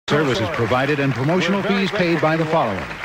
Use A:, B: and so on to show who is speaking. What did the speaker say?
A: Services provided and promotional fees paid by the following.